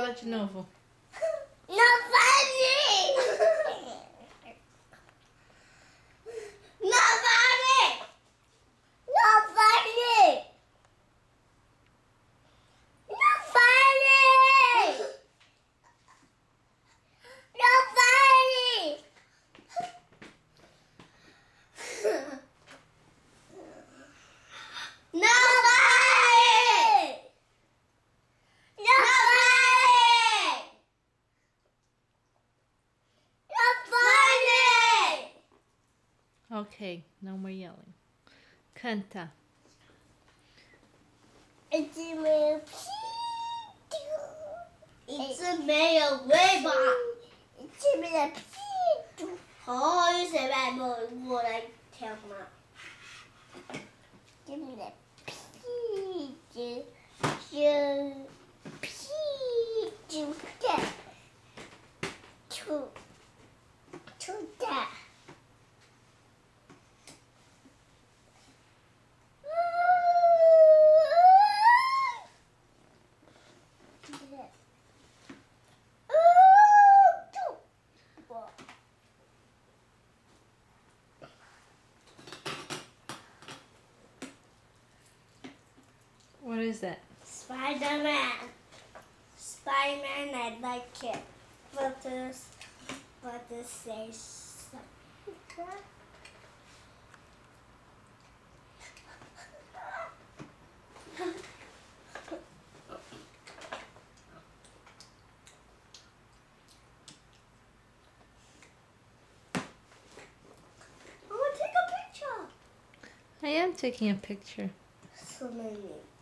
Fala de novo. Não vale! Não vale! Não vale! Não vale! Não vale! Não vale! Não vale! Não vale! Okay, no more yelling. Canta. 一只没有尾巴，一只没有屁股。好，有谁来我来跳吗？一只没有屁股，就屁股的，出的。 What is that? Spider-Man. Spider-Man, I like it. But this says something. I want to take a picture. I am taking a picture. So many.